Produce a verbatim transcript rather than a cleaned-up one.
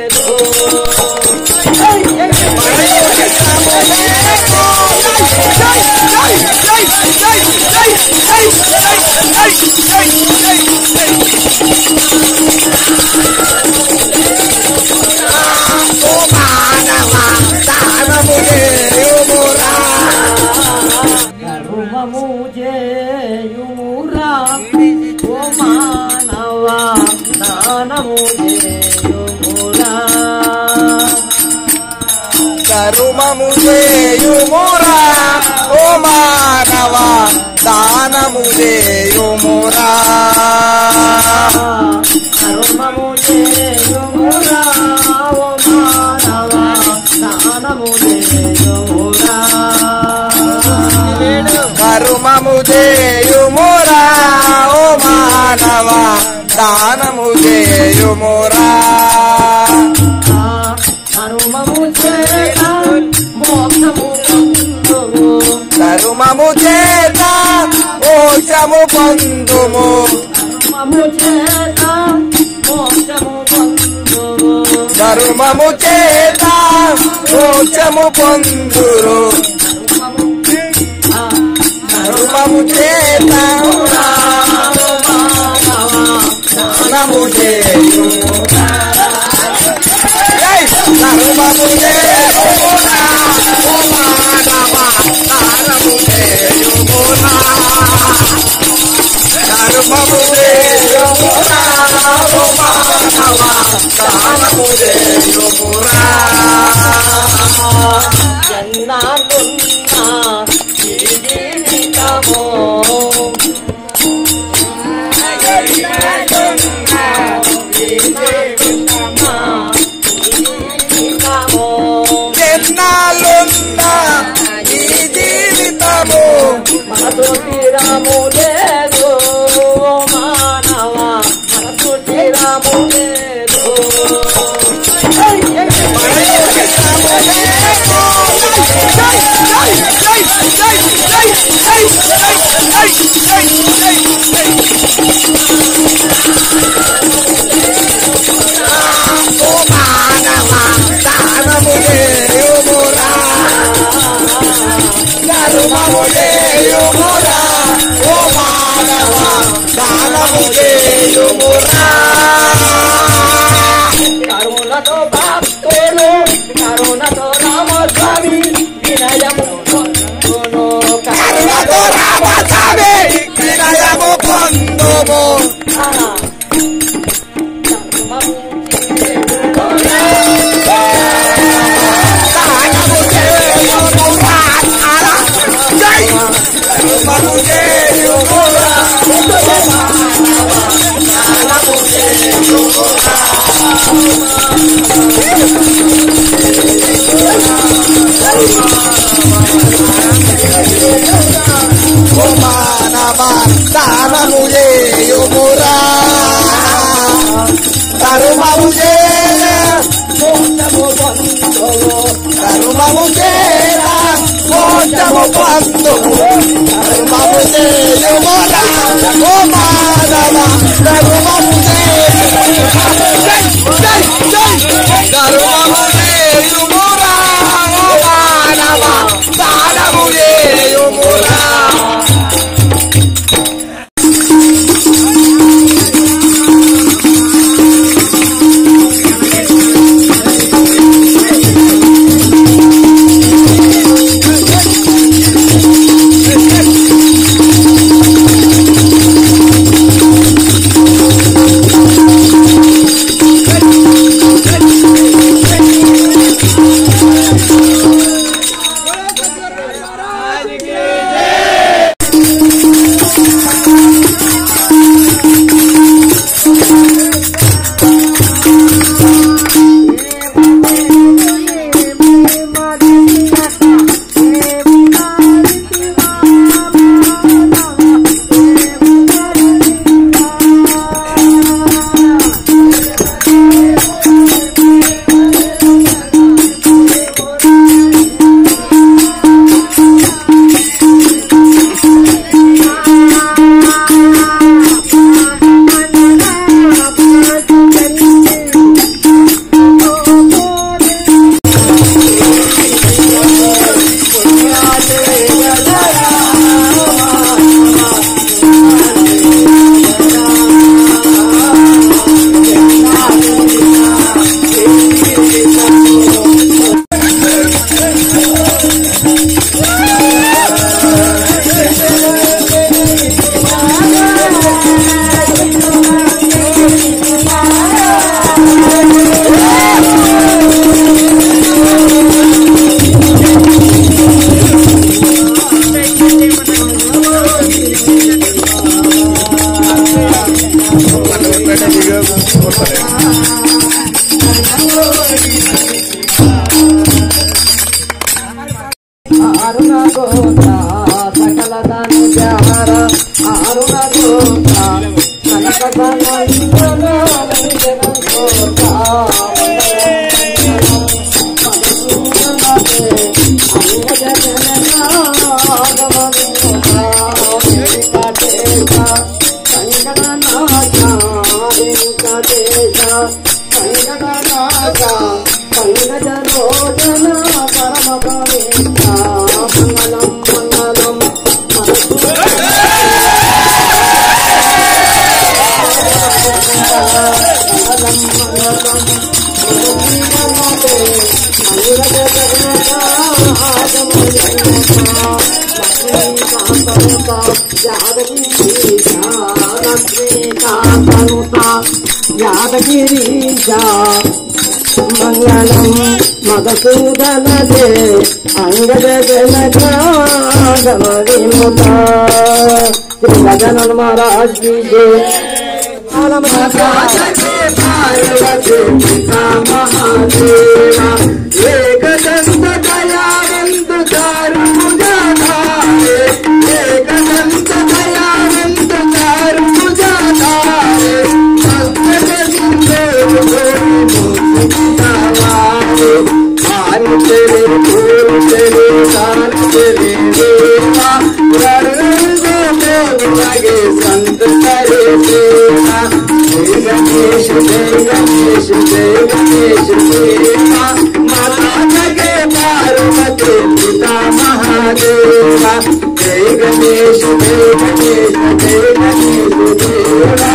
కరుమముజేయుమురా ఓ మానవ దానముజేయుమురా కరుమముజేయుమురా ఓ మానవ దానముజేయుమురా కరుమముజేయుమురా ఓ మానవ దానముజేయుమురా కరుమము చేత మోక్షము పొందుము కరుమము చేత మోక్షము పొందురు కరుమము చేత దానము చేయుమురా కరుమము చేయుమురా ఓ మానవ దానము చేయుమురా కరుమము చేయుమురా ఓ మానవ దానము చేయుమురా జన్నాలున్నా ఈ జీవితమో ఎన్నాళ్ళున్నా ఈ జీవితము మనసు తీరము లేదు మానవ మనసు తీరము లేదు కరుమముజేయుమురా ఓ మానవ దానముజేయుమురా కరుణతో భక్తులు కరుణతో రామస్వామి వినయము పొందును కరుణతో రామస్వామి వినయము పొందుము ఓ మానవ దానముజేయుమురా కరుమముజే కరుమము చేత మోక్షము పొందుము కరుమము చేయుమురా ఓ మానవ కరుమము చేయుమురా కరుమము చేయుమురా ఓ మానవ దానము చేయుమురా ಅರುಣ ಗೋತ್ರ ಸಕಲ ಧನುಜಾರ ಅರುಣ ಗೋತ್ರ ಕನಕ ಸಂಗನ ಮಂಜನ ಗೋತ್ರ यादगिरीशा मंगलम मधुसूदन दे अंगद जनका विमुता श्री गजानन महाराज की जय। पार्वती पिता महादेवा एक दंत दयावंत दारुजाधारे एक दंत दयावंत दारुजाधारे संत करे सेवा जय गणेश जय गणेश जय गणेश देवा माता जगे पार्वती पिता महादेवा जय गणेश जय गणेश जय गणेश देवा